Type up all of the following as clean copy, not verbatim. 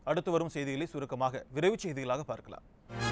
அடுத்து வரும் செய்திகளை சுருக்கமாக விரைவு செய்திகளாக பார்க்கலாம்.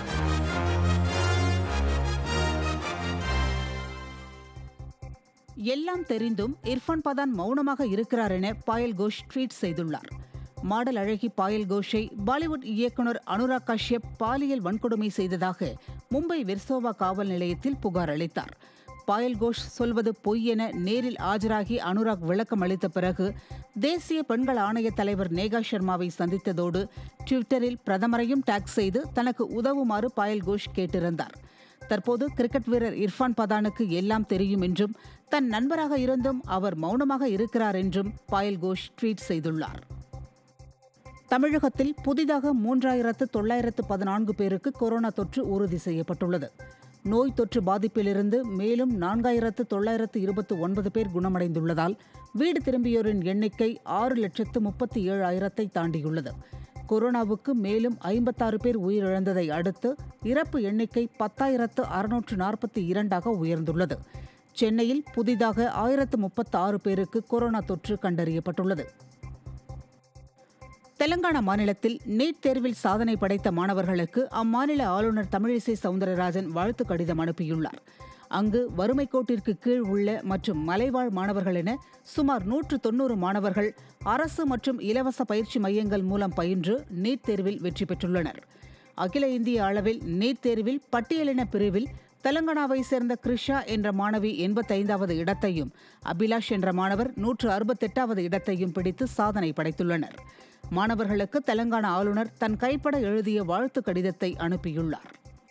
எல்லாம் தெரிந்தும் இர்ஃபான் பதான் மௌனமாக இருக்கிறார் என பாயல் கோஷ் ட்வீட் செய்துள்ளார். மாடல் அழகி பாயல் கோஷை பாலிவுட் இயக்குனர் அனுராக் கஷ்யப் பாலியல் வன்கொடுமை செய்ததாக மும்பை வெர்சோவா காவல் நிலையத்தில் புகார் அளித்தார். பாயல் கோஷ் சொல்வது பொய் என நேரில் ஆஜராகி அனுராக் விளக்கம் அளித்த பிறகு தேசிய பெண்கள் ஆணைய தலைவர் நேகா சர்மாவை சந்தித்ததோடு ட்விட்டரில் பிரதமரையும் டாக் செய்து தனக்கு உதவுமாறு பாயல் கோஷ் கேட்டிருந்தார். தற்போது கிரிக்கெட் வீரர் இர்ஃபான் பதானுக்கு எல்லாம் தெரியும் என்றும் தன் நண்பராக இருந்தும் அவர் மௌனமாக இருக்கிறார் என்றும் பாயல் கோஷ் ட்வீட் செய்துள்ளார். தமிழகத்தில் புதிதாக 3914 பேருக்கு கொரோனா தொற்று உறுதி செய்யப்பட்டுள்ளது. நோய் தொற்று பாதிப்பிலிருந்து மேலும் 4929 பேர் குணமடைந்துள்ளதால் வீடு திரும்பியோரின் எண்ணிக்கை 6,37,000 தாண்டியுள்ளது. கொரோனாவுக்கு மேலும் 56 பேர் உயிரிழந்ததை அடுத்து இறப்பு எண்ணிக்கை 10,642 உயர்ந்துள்ளது. சென்னையில் புதிதாக 1036 பேருக்கு கொரோனா தொற்று கண்டறியப்பட்டுள்ளது. தெலங்கானா மாநிலத்தில் நீட் தேர்வில் சாதனை படைத்த மாணவர்களுக்கு அம்மாநில ஆளுநர் தமிழிசை சவுந்தரராஜன் வாழ்த்து கடிதம் அனுப்பியுள்ளார். அங்கு வறுமை கோட்டிற்கு கீழ் உள்ள மற்றும் மலைவாழ் மாணவர்கள் என சுமார் 190 மாணவர்கள் அரசு மற்றும் இலவச பயிற்சி மையங்கள் மூலம் பயின்று நீட் தேர்வில் வெற்றி பெற்றுள்ளனர். அகில இந்திய அளவில் நீட் தேர்வில் பட்டியலின பிரிவில் தெலங்கானாவை சேர்ந்த கிருஷா என்ற மாணவி 85வது இடத்தையும் அபிலாஷ் என்ற மாணவர் 168வது இடத்தையும் பிடித்து சாதனை படைத்துள்ளனர். மாணவர்களுக்கு தெலங்கானா ஆளுநர் தன் கைப்பட எழுதிய வாழ்த்து கடிதத்தை அனுப்பியுள்ளார்.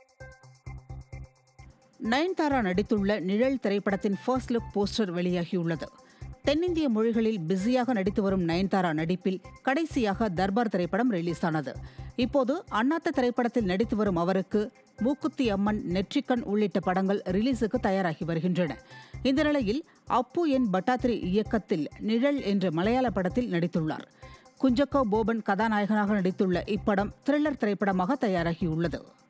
நயன்தாரா நடித்துள்ள நிழல் திரைப்படத்தின் ஃபர்ஸ்ட் லுக் போஸ்டர் வெளியாகியுள்ளது. தென்னிந்திய மொழிகளில் பிஸியாக நடித்து வரும் நயன்தாரா நடிப்பில் கடைசியாக தர்பார் திரைப்படம் ரிலீஸ் ஆனது. இப்போது அண்ணாத்த திரைப்படத்தில் நடித்து வரும் அவருக்கு மூக்குத்தி அம்மன், நெற்றிக்கண் உள்ளிட்ட படங்கள் ரிலீஸுக்கு தயாராகி வருகின்றன. இந்த நிலையில் அப்பு என் பட்டாத்ரி இயக்கத்தில் நிழல் என்ற மலையாள படத்தில் நடித்துள்ளார். குஞ்சக்கோ போபன் கதாநாயகனாக நடித்துள்ள இப்படம் த்ரில்லர் திரைப்படமாக தயாராகியுள்ளது.